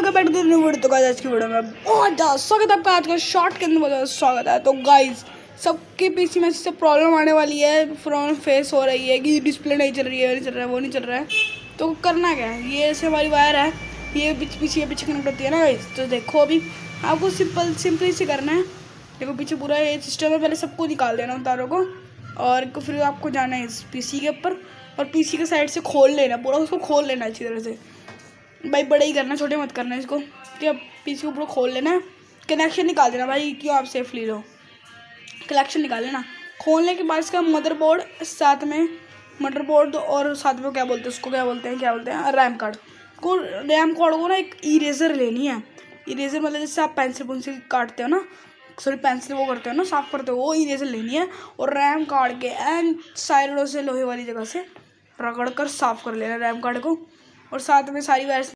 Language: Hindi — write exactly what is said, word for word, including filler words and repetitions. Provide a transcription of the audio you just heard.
Welcome back to new video. तो गाइस आज की वीडियो में बहुत ज़्यादा स्वागत है आपका। आज का शॉर्ट के अंदर बहुत ज़्यादा स्वागत है। तो गाइस सबके पीसी में इससे प्रॉब्लम आने वाली है, प्रॉब्लम फेस हो रही है कि डिस्प्ले नहीं चल रही है, नहीं चल रहा है, वो नहीं चल रहा है। तो करना क्या है, ये ऐसे हमारी वायर है, ये पीछे पीछे ये पीछे कनेक्ट होती है ना गाइस। तो देखो अभी आपको सिंपल सिंपली से करना है। देखो पीछे पूरा ये सिस्टम है, पहले सबको निकाल देना उन तारों को, और फिर आपको जाना है इस पीसी के ऊपर और पीसी के साइड से खोल लेना, पूरा उसको खोल लेना अच्छी तरह से। भाई बड़े ही करना, छोटे मत करना इसको। ठीक है, पीसी को पूरा खोल लेना है, कनेक्शन निकाल देना भाई, क्यों आप सेफली रहो। कनेक्शन निकाल लेना, खोलने के बाद इसका मदरबोर्ड साथ में, मदरबोर्ड और साथ में क्या बोलते हैं उसको, क्या बोलते हैं क्या बोलते हैं रैम कार्ड को। रैम कार्ड को ना एक इरेजर लेनी है। इरेजर मतलब जैसे आप पेंसिल पेंसिल काटते हो ना, सॉरी पेंसिल वो करते हो ना, साफ करते हो, वो इरेजर लेनी है। और रैम कार्ड के एंड साइडों से लोहे वाली जगह से रगड़ कर साफ कर लेना रैम कार्ड को, और साथ में सारी वायर